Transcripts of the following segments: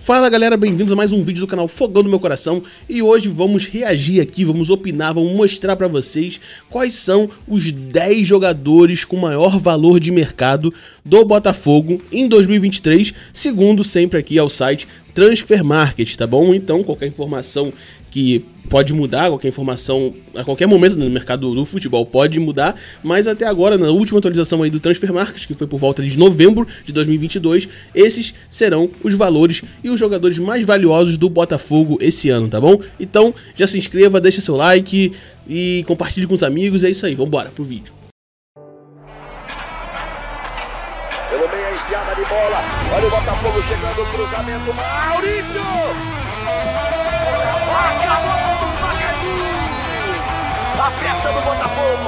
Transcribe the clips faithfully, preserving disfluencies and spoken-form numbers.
Fala galera, bem-vindos a mais um vídeo do canal Fogão do Meu Coração. E hoje vamos reagir aqui, vamos opinar, vamos mostrar pra vocês quais são os dez jogadores com maior valor de mercado do Botafogo em dois mil e vinte e três, segundo sempre aqui ao site Transfermarkt, tá bom? Então qualquer informação que pode mudar, qualquer informação a qualquer momento no mercado do futebol pode mudar, mas até agora, na última atualização aí do Transfermarkt, que foi por volta de novembro de dois mil e vinte e dois, esses serão os valores e os jogadores mais valiosos do Botafogo esse ano, tá bom? Então já se inscreva, deixa seu like e compartilhe com os amigos, é isso aí, vambora pro vídeo. Pelo meio a enfiada de bola, olha o Botafogo chegando, o cruzamento, Maurício! A festa do Botafogo!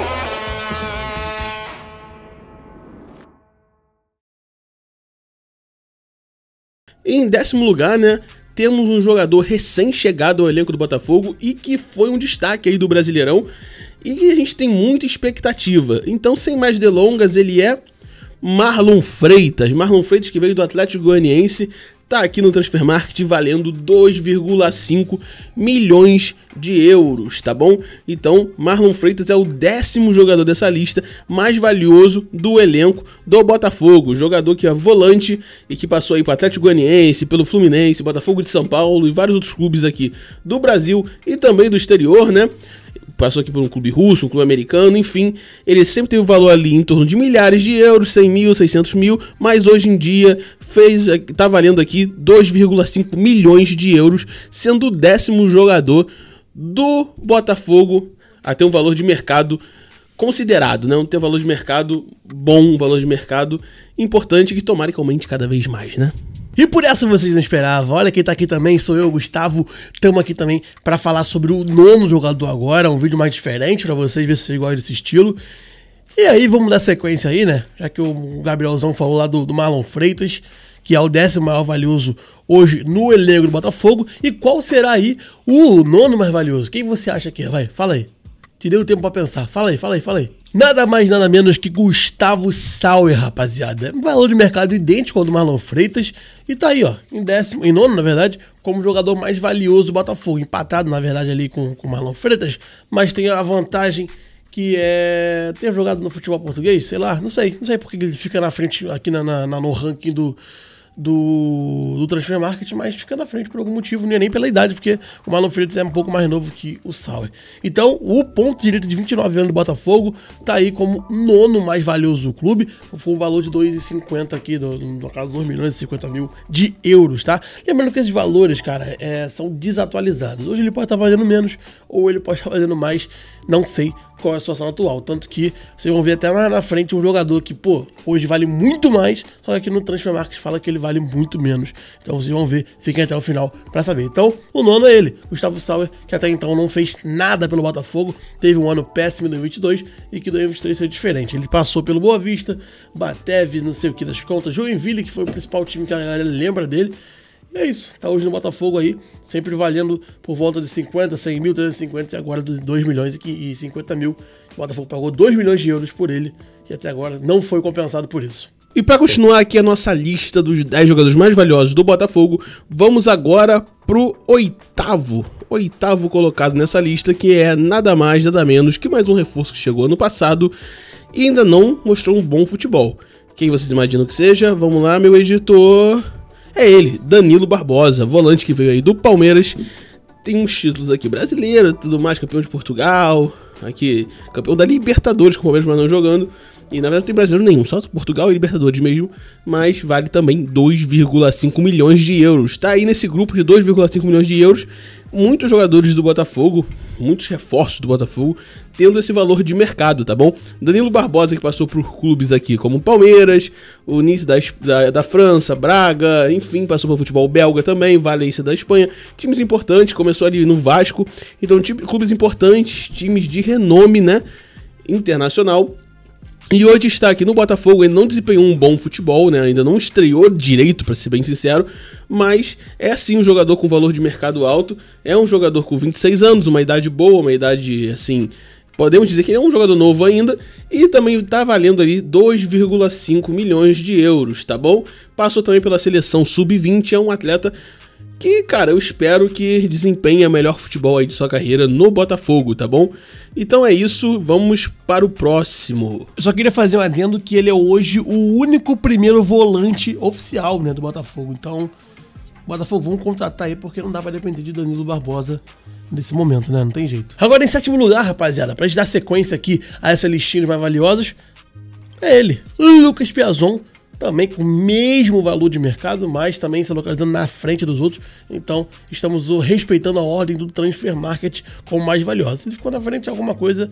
Em décimo lugar, né, temos um jogador recém-chegado ao elenco do Botafogo e que foi um destaque aí do Brasileirão e a gente tem muita expectativa. Então, sem mais delongas, ele é Marlon Freitas. Marlon Freitas, que veio do Atlético Goianiense, tá aqui no Transfermarkt valendo dois vírgula cinco milhões de euros, tá bom? Então, Marlon Freitas é o décimo jogador dessa lista mais valioso do elenco do Botafogo. Jogador que é volante e que passou aí para o Atlético Goianiense, pelo Fluminense, Botafogo de São Paulo e vários outros clubes aqui do Brasil e também do exterior, né? Passou aqui por um clube russo, um clube americano, enfim, ele sempre teve um valor ali em torno de milhares de euros, cem mil, seiscentos mil, mas hoje em dia fez, tá valendo aqui dois vírgula cinco milhões de euros, sendo o décimo jogador do Botafogo a ter um valor de mercado considerado, né? Não ter um valor de mercado bom, um valor de mercado importante que tomara que aumente cada vez mais, né? E por essa vocês não esperavam, olha quem tá aqui também, sou eu, Gustavo, estamos aqui também para falar sobre o nono jogador agora, um vídeo mais diferente para vocês, ver se vocês gostam desse estilo. E aí vamos dar sequência aí, né, já que o Gabrielzão falou lá do, do Marlon Freitas, que é o décimo maior valioso hoje no elenco do Botafogo, e qual será aí o nono mais valioso? Quem você acha que é? Vai, fala aí, te dei o tempo para pensar, fala aí, fala aí, fala aí. Nada mais, nada menos que Gustavo Sauer, rapaziada. Valor de mercado idêntico ao do Marlon Freitas. E tá aí, ó, em décimo, em nono, na verdade, como jogador mais valioso do Botafogo. Empatado, na verdade, ali com o Marlon Freitas. Mas tem a vantagem que é ter jogado no futebol português, sei lá, não sei. Não sei porque ele fica na frente aqui na, na, no ranking do... Do, do Transfermarkt, mas fica na frente por algum motivo, nem pela idade, porque o Marlon Freitas é um pouco mais novo que o Sauer. Então, o ponto direito de vinte e nove anos do Botafogo tá aí como nono mais valioso do clube, foi um valor de dois vírgula cinquenta aqui, do, no caso dois milhões e cinquenta mil de euros, tá? Lembrando que esses valores, cara, é, são desatualizados. Hoje ele pode estar valendo menos, ou ele pode estar valendo mais, não sei qual é a situação atual. Tanto que vocês vão ver até lá na frente um jogador que, pô, hoje vale muito mais, só que aqui no Transfermarkt fala que ele vale muito menos. Então vocês vão ver, fiquem até o final pra saber. Então, o nono é ele, Gustavo Sauer, que até então não fez nada pelo Botafogo, teve um ano péssimo em dois mil e vinte e dois e que dois mil e vinte e três foi diferente. Ele passou pelo Boa Vista, Batev, não sei o que das contas, Joinville, que foi o principal time que a galera lembra dele. E é isso, tá hoje no Botafogo aí, sempre valendo por volta de cinquenta, cem mil, trezentos e cinquenta e agora dos dois milhões e cinquenta mil. O Botafogo pagou dois milhões de euros por ele e até agora não foi compensado por isso. E para continuar aqui a nossa lista dos dez jogadores mais valiosos do Botafogo, vamos agora pro oitavo, oitavo colocado nessa lista, que é nada mais, nada menos que mais um reforço que chegou ano passado e ainda não mostrou um bom futebol. Quem vocês imaginam que seja? Vamos lá, meu editor... É ele, Danilo Barbosa, volante que veio aí do Palmeiras, tem uns títulos aqui brasileiros, tudo mais, campeão de Portugal, aqui campeão da Libertadores com o Palmeiras, mas não jogando, e na verdade não tem brasileiro nenhum, só Portugal e Libertadores mesmo, mas vale também dois vírgula cinco milhões de euros, tá aí nesse grupo de dois vírgula cinco milhões de euros, muitos jogadores do Botafogo, muitos reforços do Botafogo, tendo esse valor de mercado, tá bom? Danilo Barbosa, que passou por clubes aqui como Palmeiras, o Nice da, da, da França, Braga, enfim, passou pelo futebol belga também, Valência da Espanha, times importantes, começou ali no Vasco, então time, clubes importantes, times de renome, né, internacional. E hoje está aqui no Botafogo, ele não desempenhou um bom futebol, né? Ainda não estreou direito, para ser bem sincero, mas é sim um jogador com valor de mercado alto, é um jogador com vinte e seis anos, uma idade boa, uma idade, assim, podemos dizer que ele é um jogador novo ainda, e também está valendo ali dois vírgula cinco milhões de euros, tá bom? Passou também pela seleção sub vinte, é um atleta que, cara, eu espero que desempenhe melhor futebol aí de sua carreira no Botafogo, tá bom? Então é isso, vamos para o próximo. Eu só queria fazer um adendo que ele é hoje o único primeiro volante oficial, né, do Botafogo. Então, Botafogo, vamos contratar aí, porque não dá pra depender de Danilo Barbosa nesse momento, né? Não tem jeito. Agora, em sétimo lugar, rapaziada, pra gente dar sequência aqui a essa listinha de mais valiosos, é ele, Lucas Piazon, também com o mesmo valor de mercado, mas também se localizando na frente dos outros. Então, estamos respeitando a ordem do Transfer Market como mais valioso. Se ele ficou na frente de alguma coisa,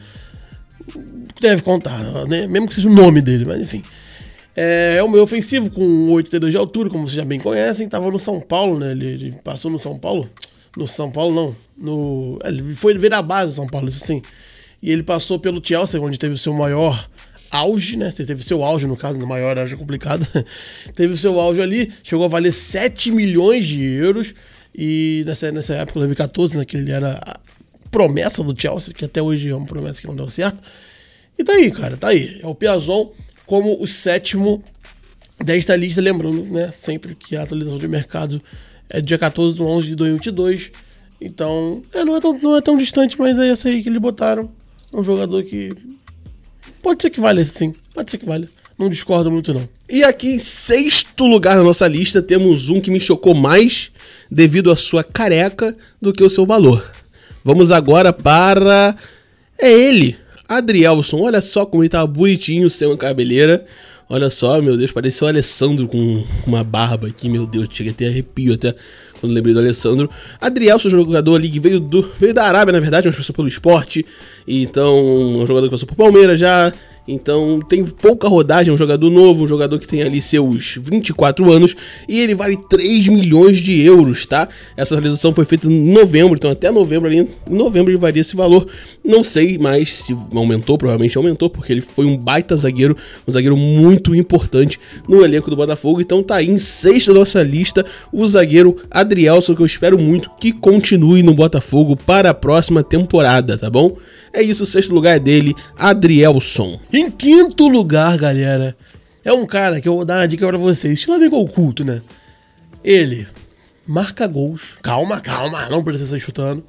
deve contar, né? Mesmo que seja o nome dele, mas enfim. É, é o meu ofensivo, com oito vírgula dois de altura, como vocês já bem conhecem. Estava no São Paulo, né? Ele, ele passou no São Paulo. No São Paulo, não. No, ele foi ver a base do São Paulo, isso sim. E ele passou pelo Chelsea, onde teve o seu maior auge, né? Você teve o seu auge, no caso, no maior auge é complicado. Teve o seu auge ali, chegou a valer sete milhões de euros. E nessa, nessa época, dois mil e quatorze, né, que ele era a promessa do Chelsea, que até hoje é uma promessa que não deu certo. E tá aí, cara, tá aí. É o Piazon como o sétimo desta lista, lembrando, né, sempre que a atualização de mercado é dia quatorze de onze de dois mil e vinte e dois. Então, é, não, é tão, não é tão distante, mas é essa aí que eles botaram. Um jogador que pode ser que valha, sim. Pode ser que valha. Não discordo muito, não. E aqui em sexto lugar na nossa lista temos um que me chocou mais devido à sua careca do que o seu valor. Vamos agora para... é ele, Adrielson. Olha só como ele tá bonitinho, sem uma cabeleira. Olha só, meu Deus, parecia o Alessandro com uma barba aqui, meu Deus, cheguei até arrepio até quando lembrei do Alessandro. Adrielson, jogador ali que veio, do, veio da Arábia, na verdade, mas passou pelo Sport, então é um jogador que passou por Palmeiras já, então tem pouca rodagem, é um jogador novo, um jogador que tem ali seus vinte e quatro anos, e ele vale três milhões de euros, tá? Essa realização foi feita em novembro, então até novembro ali, em novembro ele varia esse valor, não sei mais se aumentou, provavelmente aumentou, porque ele foi um baita zagueiro, um zagueiro muito importante no elenco do Botafogo, então tá aí em sexta da nossa lista, o zagueiro Adrielson, que eu espero muito que continue no Botafogo para a próxima temporada, tá bom? É isso, o sexto lugar é dele, Adrielson. Em quinto lugar, galera, é um cara que eu vou dar uma dica pra vocês, estilo amigo oculto, né? Ele marca gols, calma, calma, não precisa sair chutando,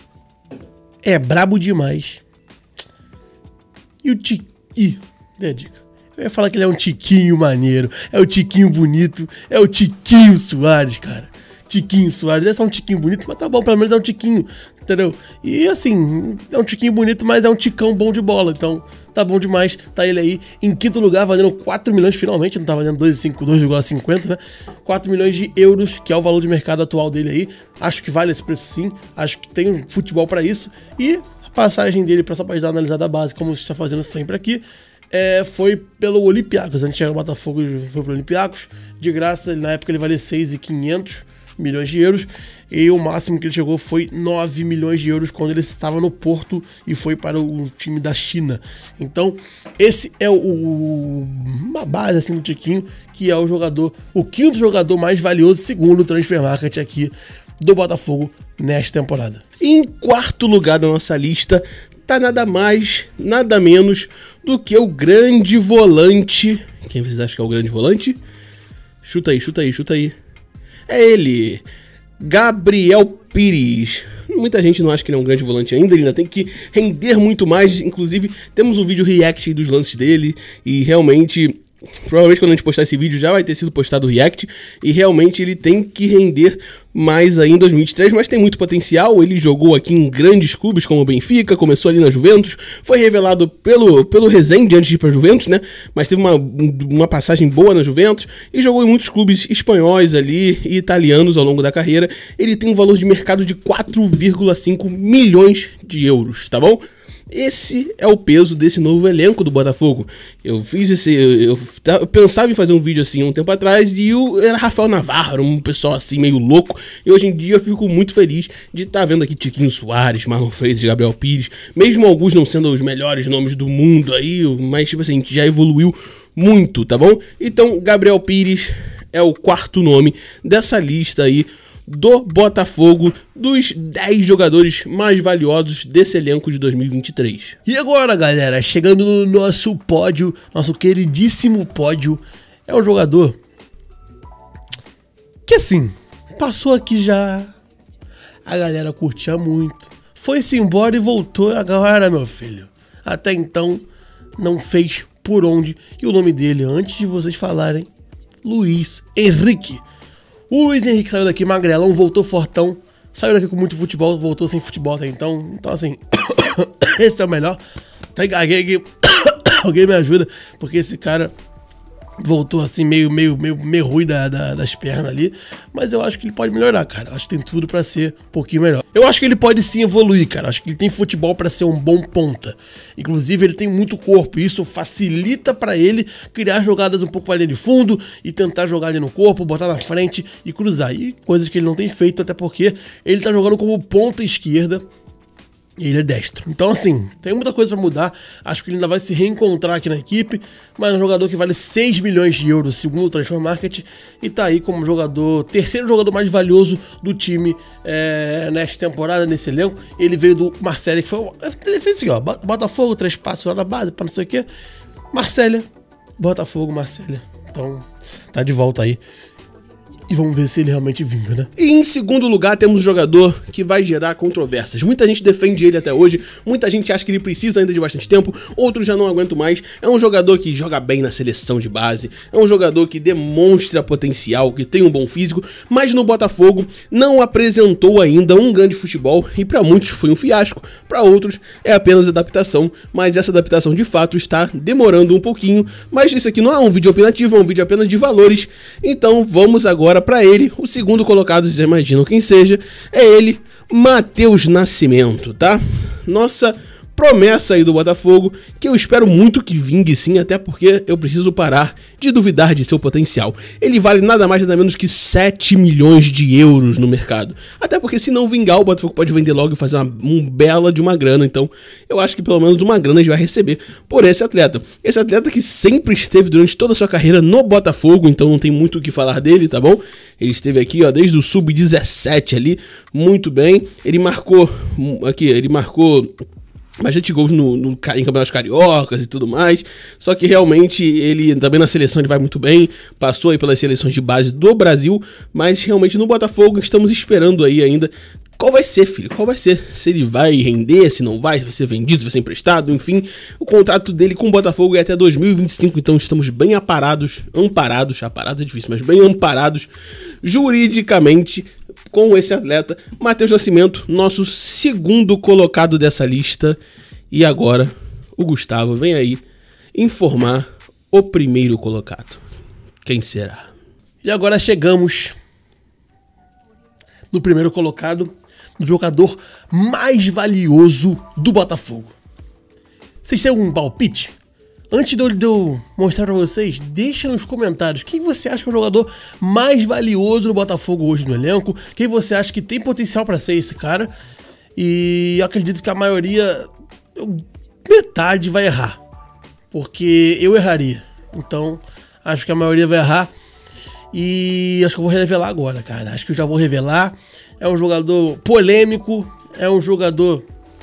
é brabo demais. E o Tiquinho, dê a dica. Eu ia falar que ele é um Tiquinho maneiro, é o Tiquinho bonito, é o Tiquinho Soares, cara. Tiquinho Soares, é só um tiquinho bonito, mas tá bom, pelo menos é um tiquinho, entendeu? E assim, é um tiquinho bonito, mas é um ticão bom de bola, então tá bom demais, tá ele aí em quinto lugar, valendo quatro milhões finalmente, não tá valendo dois vírgula cinquenta, né? quatro milhões de euros, que é o valor de mercado atual dele aí, acho que vale esse preço sim, acho que tem um futebol pra isso, e a passagem dele, pra só pra ajudar a analisar da base, como você está fazendo sempre aqui, É, foi pelo Olympiacos, a gente chegou no Botafogo e foi pro Olympiacos, de graça, na época ele valia seis milhões e quinhentos milhões de euros, e o máximo que ele chegou foi nove milhões de euros quando ele estava no Porto e foi para o time da China. Então, esse é o, o uma base assim do Tiquinho, que é o jogador, o quinto jogador mais valioso segundo o Transfer Market aqui do Botafogo nesta temporada. Em quarto lugar da nossa lista tá nada mais, nada menos do que o grande volante. Quem vocês acham que é o grande volante? Chuta aí, chuta aí, chuta aí. É ele, Gabriel Pires. Muita gente não acha que ele é um grande volante ainda, ele ainda tem que render muito mais. Inclusive, temos um vídeo react dos lances dele e realmente... provavelmente quando a gente postar esse vídeo já vai ter sido postado o react, e realmente ele tem que render mais aí em dois mil e vinte e três, mas tem muito potencial. Ele jogou aqui em grandes clubes como o Benfica, começou ali na Juventus, foi revelado pelo, pelo Rezende antes de ir para a Juventus, né, mas teve uma, uma passagem boa na Juventus, e jogou em muitos clubes espanhóis ali e italianos ao longo da carreira. Ele tem um valor de mercado de quatro vírgula cinco milhões de euros, tá bom? Esse é o peso desse novo elenco do Botafogo. Eu fiz esse... Eu, eu pensava em fazer um vídeo assim um tempo atrás, e eu, era Rafael Navarro, um pessoal assim meio louco. E hoje em dia eu fico muito feliz de estar tá vendo aqui Tiquinho Soares, Marlon Freitas, Gabriel Pires. Mesmo alguns não sendo os melhores nomes do mundo aí, mas tipo assim, já evoluiu muito, tá bom? Então, Gabriel Pires é o quarto nome dessa lista aí do Botafogo, dos dez jogadores mais valiosos desse elenco de dois mil e vinte e três. E agora, galera, chegando no nosso pódio, nosso queridíssimo pódio, é um jogador que, assim, passou aqui já. A galera curtia muito. Foi-se embora e voltou agora, meu filho. Até então, não fez por onde. E o nome dele, antes de vocês falarem, Luiz Henrique. O Luiz Henrique saiu daqui magrelão, voltou fortão. Saiu daqui com muito futebol, voltou sem futebol até então. Então, assim, esse é o melhor. Alguém, alguém me ajuda, porque esse cara voltou assim meio, meio, meio, meio ruim da, da, das pernas ali. Mas eu acho que ele pode melhorar, cara. Eu acho que tem tudo pra ser um pouquinho melhor. Eu acho que ele pode sim evoluir, cara. Eu acho que ele tem futebol pra ser um bom ponta. Inclusive, ele tem muito corpo. E isso facilita pra ele criar jogadas um pouco pra linha de fundo e tentar jogar ali no corpo, botar na frente e cruzar. E coisas que ele não tem feito, até porque ele tá jogando como ponta esquerda. E ele é destro. Então, assim, tem muita coisa pra mudar. Acho que ele ainda vai se reencontrar aqui na equipe. Mas é um jogador que vale seis milhões de euros, segundo o Transfer Market. E tá aí como jogador, terceiro jogador mais valioso do time é, nesta temporada, nesse elenco. Ele veio do Marselha, que foi... Ele fez assim, ó, Botafogo, três passos lá na base, pra não sei o quê. Marselha, Botafogo, Marselha. Então, tá de volta aí. E vamos ver se ele realmente vinga, né? E em segundo lugar temos um jogador que vai gerar controvérsias. Muita gente defende ele até hoje, muita gente acha que ele precisa ainda de bastante tempo, outros já não aguentam mais. É um jogador que joga bem na seleção de base, é um jogador que demonstra potencial, que tem um bom físico, mas no Botafogo não apresentou ainda um grande futebol e para muitos foi um fiasco, para outros é apenas adaptação, mas essa adaptação de fato está demorando um pouquinho. Mas isso aqui não é um vídeo opinativo, é um vídeo apenas de valores, então vamos agora para ele. O segundo colocado, vocês já imaginam quem seja, é ele, Matheus Nascimento, tá? Nossa promessa aí do Botafogo, que eu espero muito que vingue sim, até porque eu preciso parar de duvidar de seu potencial. Ele vale nada mais nada menos que sete milhões de euros no mercado. Até porque se não vingar, o Botafogo pode vender logo e fazer uma um bela de uma grana. Então eu acho que pelo menos uma grana a gente vai receber por esse atleta. Esse atleta que sempre esteve durante toda a sua carreira no Botafogo, então não tem muito o que falar dele, tá bom? Ele esteve aqui, ó, desde o sub dezessete ali, muito bem. Ele marcou, aqui, ele marcou bastante gols no, no, em campeonatos cariocas e tudo mais, só que realmente ele também na seleção ele vai muito bem, passou aí pelas seleções de base do Brasil, mas realmente no Botafogo estamos esperando aí ainda qual vai ser, filho, qual vai ser, se ele vai render, se não vai, se vai ser vendido, se vai ser emprestado, enfim, o contrato dele com o Botafogo é até dois mil e vinte e cinco, então estamos bem aparados, amparados, aparados é difícil, mas bem amparados juridicamente com esse atleta, Matheus Nascimento, nosso segundo colocado dessa lista. E agora o Gustavo vem aí informar o primeiro colocado. Quem será? E agora chegamos no primeiro colocado, no jogador mais valioso do Botafogo. Vocês têm algum palpite? Antes de eu, de eu mostrar pra vocês, deixa nos comentários quem você acha que é o jogador mais valioso do Botafogo hoje no elenco, quem você acha que tem potencial pra ser esse cara. E eu acredito que a maioria, metade vai errar, porque eu erraria. Então, acho que a maioria vai errar e acho que eu vou revelar agora, cara. Acho que eu já vou revelar. É um jogador polêmico, é um jogador...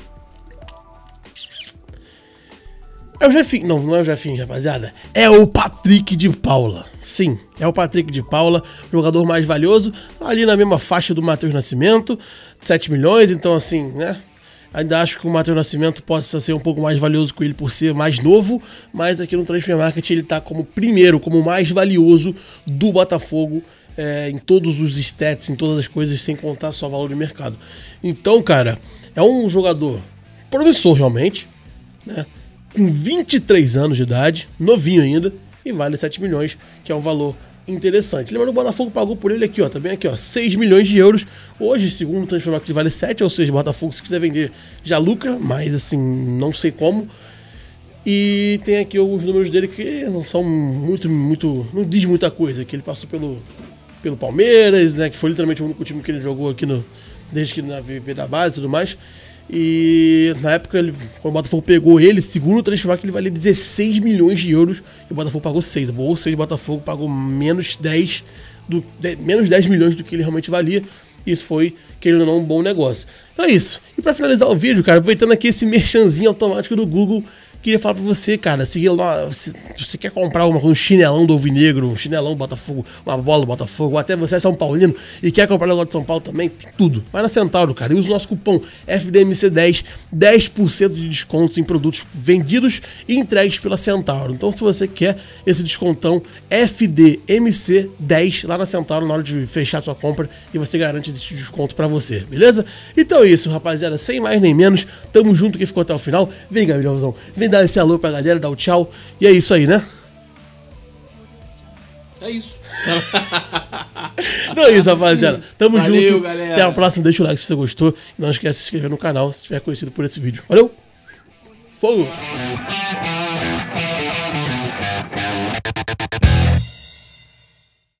É o Jefinho, não, não é o Jefinho, rapaziada, é o Patrick de Paula, sim, é o Patrick de Paula, jogador mais valioso, ali na mesma faixa do Matheus Nascimento, sete milhões, então assim, né, ainda acho que o Matheus Nascimento possa ser um pouco mais valioso com ele por ser mais novo, mas aqui no Transfer Market ele tá como primeiro, como mais valioso do Botafogo, é, em todos os stats, em todas as coisas, sem contar só valor de mercado. Então, cara, é um jogador promissor realmente, né, com vinte e três anos de idade, novinho ainda, e vale sete milhões, que é um valor interessante. Lembrando, o Botafogo pagou por ele aqui, ó, também aqui, ó, seis milhões de euros. Hoje, segundo o Transfer Market, vale sete, ou seja, o Botafogo, se quiser vender, já lucra, mas assim, não sei como. E tem aqui alguns números dele que não são muito, muito, não diz muita coisa, que ele passou pelo, pelo Palmeiras, né, que foi literalmente o único time que ele jogou aqui no, desde que na V da base e tudo mais. E na época, ele, quando o Botafogo pegou ele, segundo o Transfer Market, ele valia dezesseis milhões de euros e o Botafogo pagou seis. Ou seja, o Botafogo pagou menos dez, do, de, menos dez milhões do que ele realmente valia. Isso foi, querendo ou não, um bom negócio. Então é isso. E pra finalizar o vídeo, cara, aproveitando aqui esse merchanzinho automático do Google, queria falar pra você, cara, se você quer comprar uma, um chinelão do Alvinegro, um chinelão do Botafogo, uma bola do Botafogo, ou até você é São Paulino e quer comprar um negócio de São Paulo também, tem tudo. Vai na Centauro, cara, e usa o nosso cupom F D M C dez, dez por cento de descontos em produtos vendidos e entregues pela Centauro. Então, se você quer esse descontão F D M C dez lá na Centauro na hora de fechar sua compra e você garante esse desconto pra você, beleza? Então é isso, rapaziada, sem mais nem menos, tamo junto que ficou até o final. Vem, Gabrielzão, vem dar esse alô pra galera, dar o tchau, e é isso aí, né? É isso. Então é isso, rapaziada, tamo Valeu, junto, galera. Até a próxima, deixa o like se você gostou, e não esquece de se inscrever no canal se estiver conhecido por esse vídeo. Valeu! Fogo!